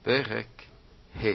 פרק ה'.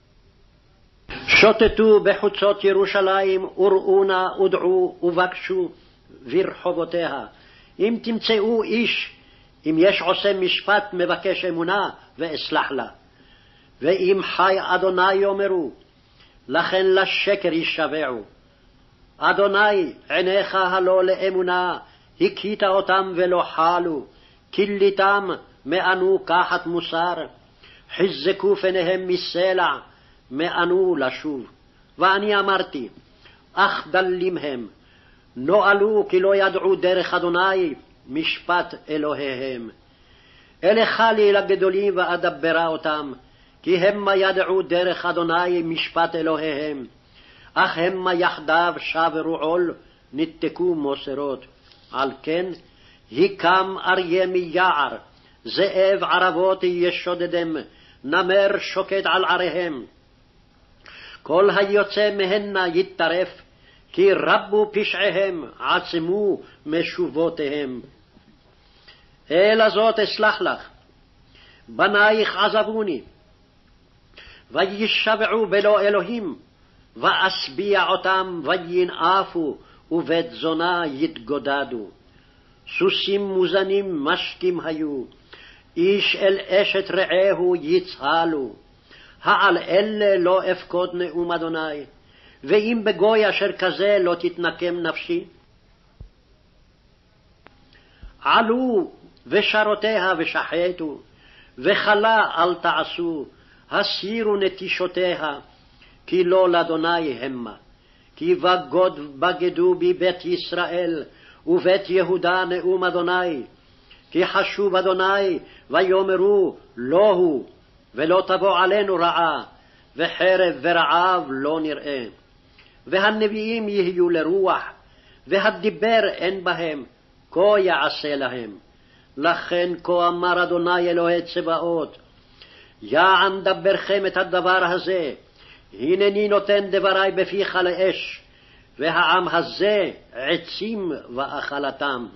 שוטטו בחוצות ירושלים, וראו נא ודעו ובקשו ברחובותיה. אם תמצאו איש, אם יש עושה משפט מבקש אמונה, ואסלח לה. ואם חי אדוני יאמרו, לכן לשקר ישבעו. אדוני עיניך הלא לאמונה, הכית אותם ולא חלו, כליתם מאנו קחת מוסר, חזקו פניהם מסלע, מאנו לשוב. ואני אמרתי, אך דלים הם, נועלו כי לא ידעו דרך אדוני, משפט אלוהיהם. אלך לי לגדולים ואדברה אותם, כי המה ידעו דרך אדוני משפט אלוהיהם. אך המה יחדיו שברו עול, נתקו מוסרות. על כן היקם אריה מיער, זאב ערבות ישודדם, נמר שוקט על עריהם. כל היוצא מהנה יטרף, כי רבו פשעיהם, עצמו משובותיהם. אלא זאת אסלח לך, בנייך עזבוני, וישבעו בלא אלוהים, ואשביע אותם וינאפו, ובית זונה יתגודדו. סוסים מוזנים משקים היו, איש אל אשת רעהו יצהלו. העל אלה לא אפקוד נאום אדוני, ואם בגוי אשר כזה לא תתנקם נפשי. עלו ושרותיה ושחטו, וחלה אל תעשו, הסירו נטישותיה, כי לא לאדוני המה. כי בגדו בי בית ישראל, ובית יהודה נאום אדוני. כי חשוב אדוני, ויאמרו לא הוא, ולא תבוא עלינו רעה, וחרב ורעב לא נראה. והנביאים יהיו לרוח, והדיבר אין בהם, כה יעשה להם. לכן כה אמר אדוני אלוהי צבאות, יען דברכם את הדבר הזה, הנני נותן דברי בפיך לאש, והעם הזה עצים ואכלתם.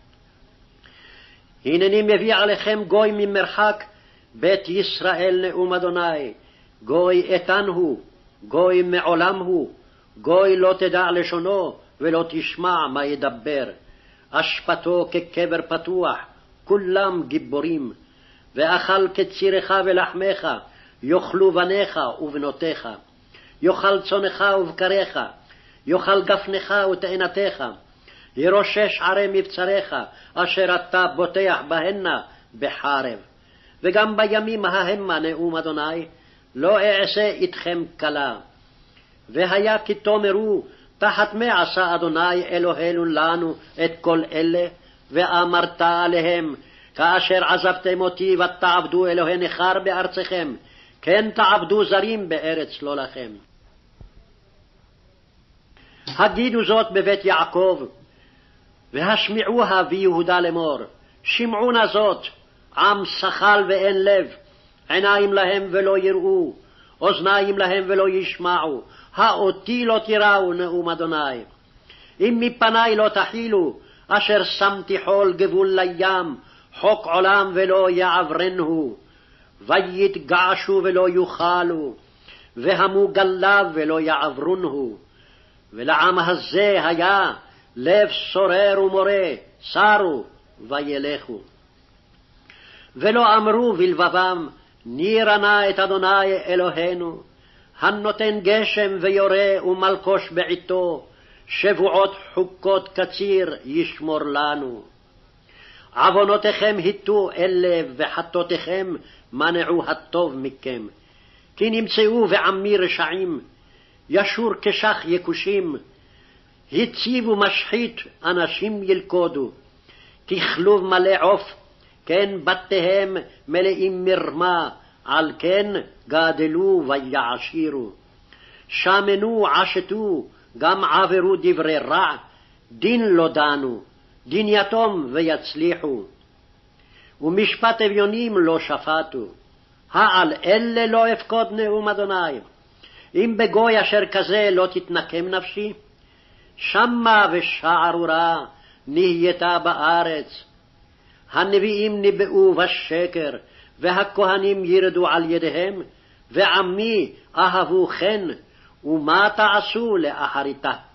הנני מביא עליכם גוי ממרחק, בית ישראל נאום אדוני, גוי איתן הוא, גוי מעולם הוא, גוי לא תדע לשונו ולא תשמע מה ידבר. אשפתו כקבר פתוח, כולם גיבורים, ואכל כצירך ולחמך, יאכלו בניך ובנותיך, יאכל צונך ובקריך, יאכל גפנך ותאנתך, ירושש ערי מבצריך, אשר אתה בוטח בהנה בחרב. וגם בימים ההמה נאום אדוני, לא אעשה איתכם כלה. והיה כי תאמרו, תחת מה עשה אדוני אלוהינו לנו את כל אלה, ואמרת עליהם, כאשר עזבתם אותי ותעבדו אלוהי נכר בארצכם, כן תעבדו זרים בארץ לא לכם. הגידו זאת בבית יעקב, והשמיעוה ביהודה לאמור, שמעו נא זאת, עם שחל ואין לב, עיניים להם ולא יראו, אוזניים להם ולא ישמעו, האותי לא תיראו נאום אדוני. אם מפני לא תחילו, אשר שמתי חול גבול לים, חוק עולם ולא יעברנו, ויתגעשו ולא יוכלו, והמו גליו ולא יעברונו. ולעם הזה היה לב סורר ומורה, סרו וילכו. ולא אמרו בלבבם, נירא נא את אדוני אלוהינו, הנותן גשם ויורה ומלקוש בעתו, שבועות חוקות קציר ישמור לנו. עוונותיכם היטו אל לב, וחטאותיכם מנעו הטוב מכם. כי נמצאו בעמי רשעים, ישור כשח יקושים, הציבו משחית אנשים ילכודו. תכלוב מלא עוף, כן בתיהם מלאים מרמה, על כן גדלו ויעשירו. שמנו עשתו, גם עברו דברי רע, דין לא דנו, דין יתום ויצליחו. ומשפט אביונים לא שפטו, העל אלה לא אפקוד נאום אדוני. אם בגוי אשר כזה לא תתנקם נפשי, שמה ושערורה נהייתה בארץ. הנביאים ניבאו בשקר, והכהנים ירדו על ידיהם, ועמי אהבו חן, ומה תעשו לאחריתה?